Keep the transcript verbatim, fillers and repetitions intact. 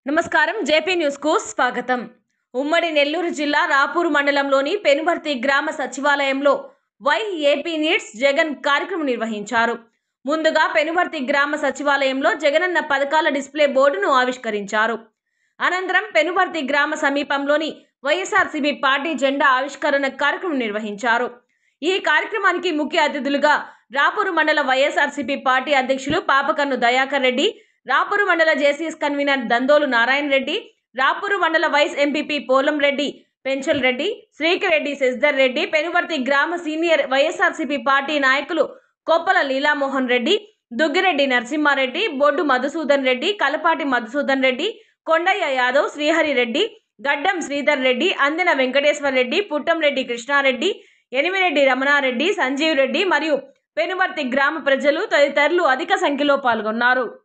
నమస్కారం JP news కు స్వాగతం। ఉమ్మడి నెల్లూరు జిల్లా రాపూరు మండలంలోని పెనుబర్తి గ్రామ సచివాలయంలో వై ఏపీ నీడ్స్ జగన్ కార్యక్రమం నిర్వహించారు। ముందుగా పెనుబర్తి గ్రామ సచివాలయంలో జగనన్న పథకాల డిస్ప్లే బోర్డును ఆవిష్కరించారు। అనంతరం పెనుబర్తి గ్రామ సమీపంలోని వైఎస్ఆర్సీపీ పార్టీ జెండా ఆవిష్కరణ కార్యక్రమం నిర్వహించారు। ఈ కార్యక్రమానికి ముఖ్య అతిథులుగా రాపూరు మండల వైఎస్ఆర్సీపీ పార్టీ అధ్యక్షులు పాపకన్ను దయాకర్ రెడ్డి, రాపూరు మండల జేసీఎస్ కన్వీనర్ దందోలు నారాయణ రెడ్డి, రాపూరు మండల వైస్ ఎంపీపీ పోలం రెడ్డి, పెంచల్ రెడ్డి, శ్రీకర్ రెడ్డి, శశిధర్ రెడ్డి, పెనుబర్తి గ్రామ సీనియర్ వైఎస్ఆర్సీపీ పార్టీ నాయకులు కొప్పల లీలామోహన్ రెడ్డి, దుగ్గిరెడ్డి నరసింహారెడ్డి, బొడ్డు మధుసూదన్ రెడ్డి, కలపాటి మధుసూదన్ రెడ్డి, కొండయ్య యాదవ్, శ్రీహరి రెడ్డి, గడ్డం శ్రీధర్ రెడ్డి, అందిన వెంకటేశ్వర రెడ్డి, పుట్టంరెడ్డి కృష్ణారెడ్డి, ఎనిమిరెడ్డి రమణారెడ్డి, సంజీవ్ రెడ్డి మరియు పెనుబర్తి గ్రామ ప్రజలు తదితరులు అధిక సంఖ్యలో పాల్గొన్నారు।